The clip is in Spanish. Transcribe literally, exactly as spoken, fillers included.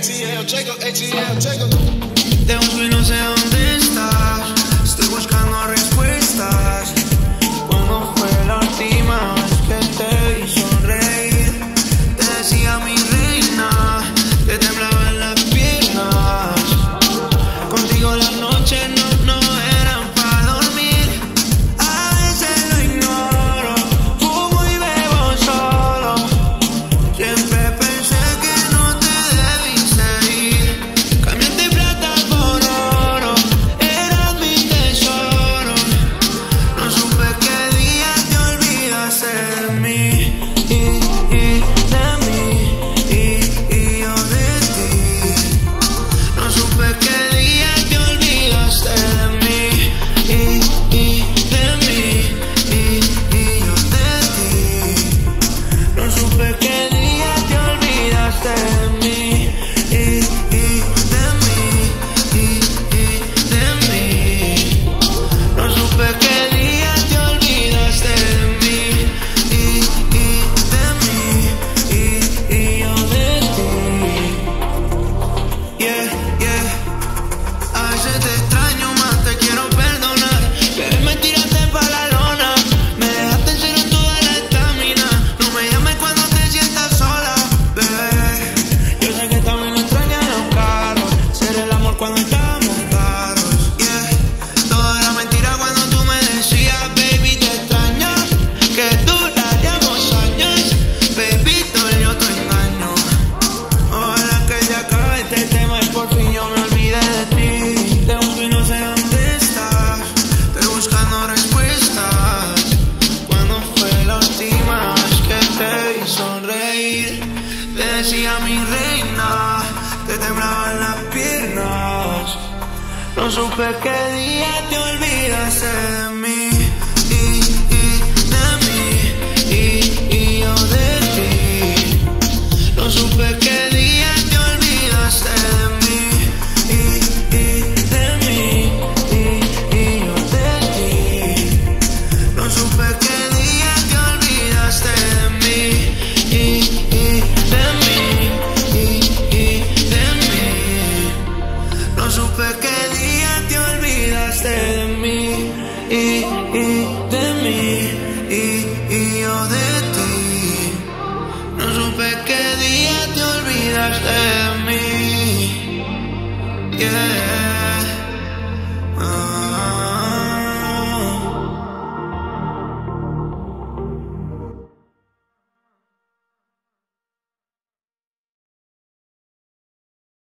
Te busco y no sé dónde estás. Estoy buscando respuestas. ¿Cuándo fue la última vez que te vi sonreír? Te decía mi reina, te temblaban las piernas. Contigo las noches no, no eran para dormir. A veces lo ignoro, fumo y bebo solo. Siempre pensé que no te debiste ir. Cambiaste plata por oro, eras mi tesoro. No supe qué día te olvidaste de mí y, y de mí y, y yo de ti. No supe qué día te olvidaste de mí y, y de mí y, y yo de ti. No supe qué día te olvidaste de mí y, y de mí y, y de mí. No supe qué día te olvidaste de mí y, y de mí y, y yo de ti. Yeah, yeah. A veces te extraño más, te quiero perdonar. Bebé, me tiraste pa' la lona, me dejaste en cero toda la estamina. No me llames cuando te sientas sola, bebé. Yo sé que también extrañas los carros, ser el amor cuando estábamos claros. Yeah, todo era mentira cuando tú me decías, baby, te extraño, que duraríamos años. Baby, todo yo te engaño. Ojalá que ya acabe este tema y por fin yo me olvide de ti. Te busco y no sé dónde estás. Estoy buscando respuestas. ¿Cuándo fue la última vez que te vi sonreír? Te decía mi reina, te temblaban las piernas. No supe qué día te olvidaste de mí y, y de mí y, y yo de ti. No supe qué día te olvidaste de mí y, y de mí y, y yo de ti. No supe qué día te olvidaste de mí y, y de mí y, y de mí. No supe qué día te olvidaste de mí y, y de mí y, y yo de ti. No supe qué día te olvidaste de mí. Yeah.